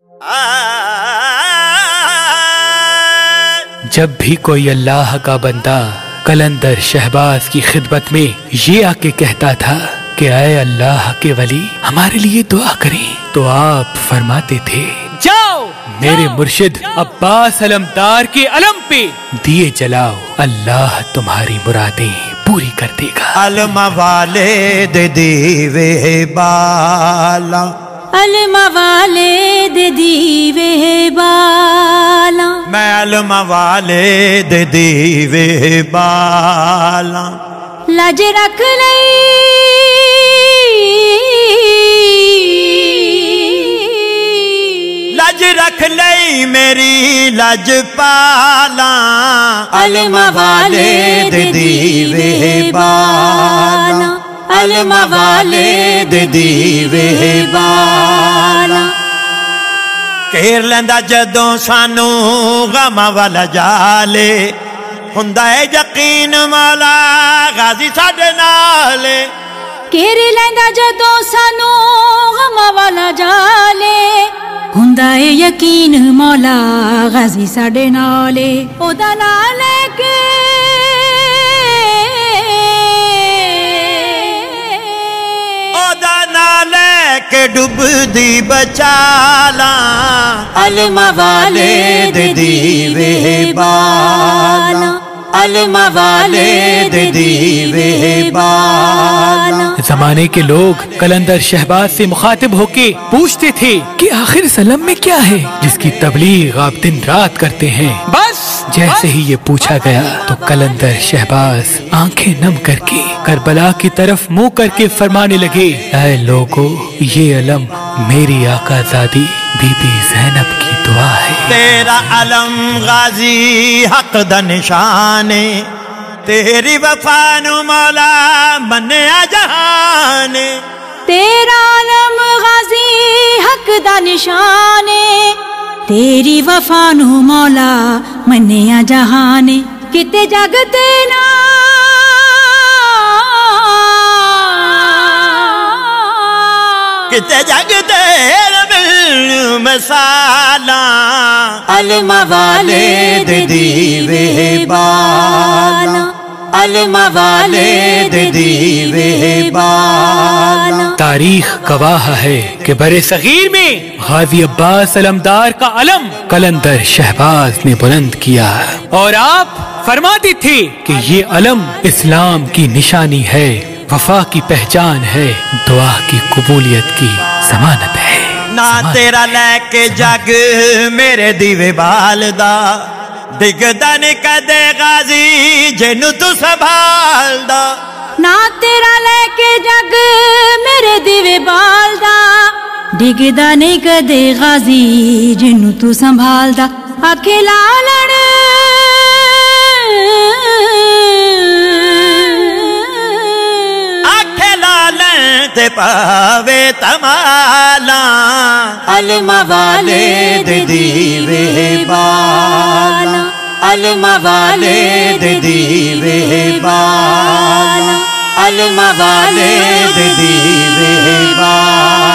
जब भी कोई अल्लाह का बंदा कलंदर शहबाज की खिदमत में ये आके कहता था कि ऐ अल्लाह के वली हमारे लिए दुआ करें, तो आप फरमाते थे जाओ मेरे मुर्शिद अब्बास अलमदार के अलम पे दिए जलाओ, अल्लाह तुम्हारी मुरादें पूरी कर देगा। अलमा वाले दे दीवे बाला, अलमा वाले दे दीवे बाला, मैं अलमा वाले दे दीवे बाला, लाज रख लई लाज रख लई मेरी लाज पाला, अलमा वाले दे दीवे बाला, अलमा वाले दे दीवे बाला। घेर लेंदा जदों सानू गमां वाला जाले, हुंदा है यकीन मौला गाजी साडे नाल। घेर लेंदा जदों सानू गमां वाला जाले, हुंदा है यकीन मौला गाजी साडे नाल। ओदा नाम लेके के डुबदी बचाला, अलमा वाले दे दीवे बाला, अलमा वाले दे दीवे बाला। जमाने के लोग कलंदर शहबाज से मुखातिब होके पूछते थे कि आखिर सलम में क्या है जिसकी तबलीग आप दिन रात करते हैं। बस जैसे ही ये पूछा गया तो कलंदर शहबाज आंखें नम करके करबला की तरफ मुंह करके फरमाने लगे, ऐ लोगो ये अलम मेरी आकाज़ादी बीबी ज़ैनब की दुआ है। तेरा अलम गाजी हक दा निशाने, तेरी वफा नु मौला मन्या जहान। तेरा अलम गाजी हक दा निशाने, तेरी वफा नु मौला मन्या जहान। किते जगते ना किते जगते मसाला, अलमा वाले दे दीवे बाला, अलमा वाले दे दीवे बाला। तारीख गवाह है कि बरे सगीर में गाजी अब्बास अलमदार का अलम कलंदर शहबाज ने बुलंद किया और आप फरमाते थे कि ये अलम इस्लाम की निशानी है, वफा की पहचान है, दुआ की कबूलियत की जमानत है। ना तेरा लेके जग मेरे दीवे बालदा, डिगदा नहीं कदे गाजी जेनू तू संभालदा। ना तेरा लेके जग मेरे दीवे बालदा, डिगदा नहीं कदे गाजी जेनू तू संभालदा। आखे लालण ते पावे तमाला, अलमा वाले दे दीवे बाला, अलमा वाले दे दीवे बाला, अलमा वाले दे दीवे बाला।